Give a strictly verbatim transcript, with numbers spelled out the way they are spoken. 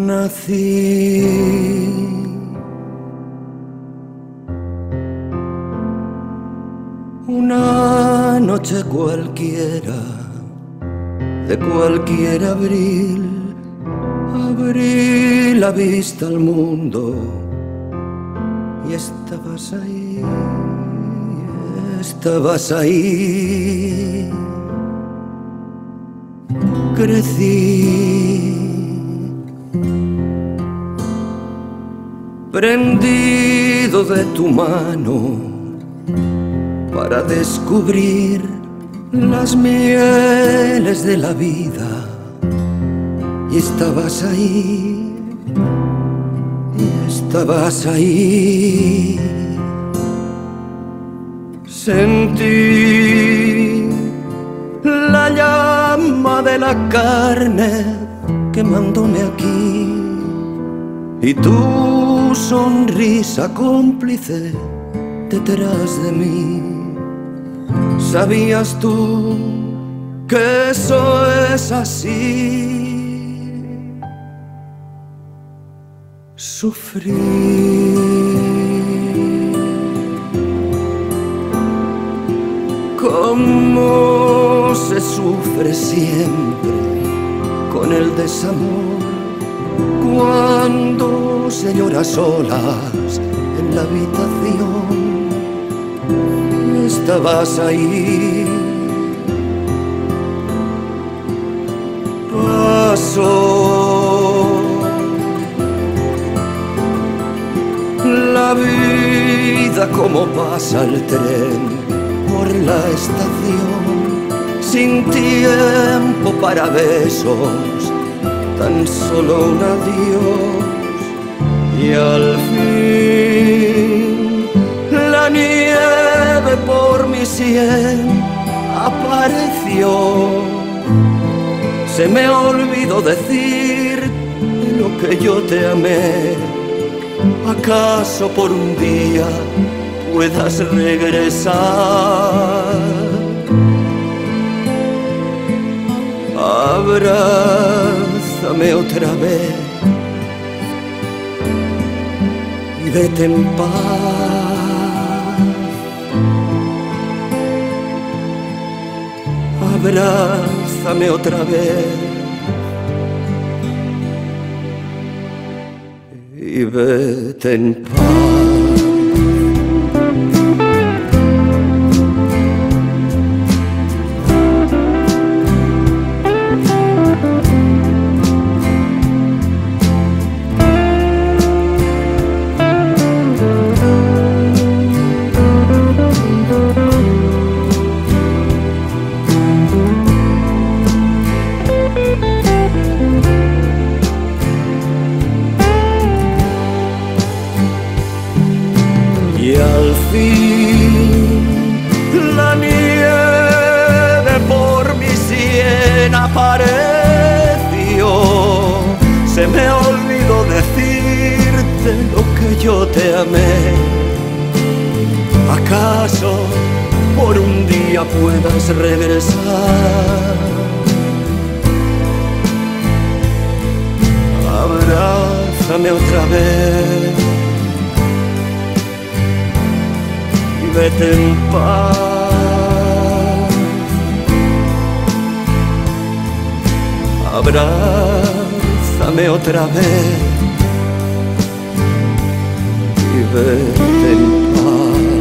nací. Una noche cualquiera, de cualquier abril, abrí la vista al mundo y estabas ahí, estabas ahí. Crecí prendido de tu mano para descubrir las mieles de la vida, y estabas ahí, y estabas ahí. Sentí la llama de la carne quemándome aquí, y tu sonrisa cómplice detrás de mí. ¿Sabías tú que eso es así? Sufrir como se sufre siempre con el desamor, cuando se llora solas en la habitación. Estabas ahí. Pasó la vida como pasa el tren por la estación, sin tiempo para besos, tan solo un adiós. Y al fin la nieve por mi sien apareció. Se me olvidó decir lo que yo te amé. ¿Acaso por un día puedas regresar? Abrázame otra vez y vete en paz. Abrázame otra vez y vete en paz. Y al fin la nieve por mi sien apareció. Se me olvidó decirte lo que yo te amé. ¿Acaso por un día puedas regresar? Abrázame otra vez, vete en paz. Abrázame otra vez y vete en paz.